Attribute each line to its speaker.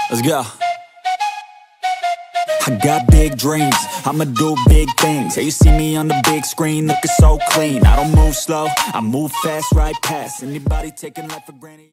Speaker 1: Let's go. I got big dreams, I'ma do big things. Yeah, you see me on the big screen, looking so clean. I don't move slow, I move fast, right past anybody taking life for granted.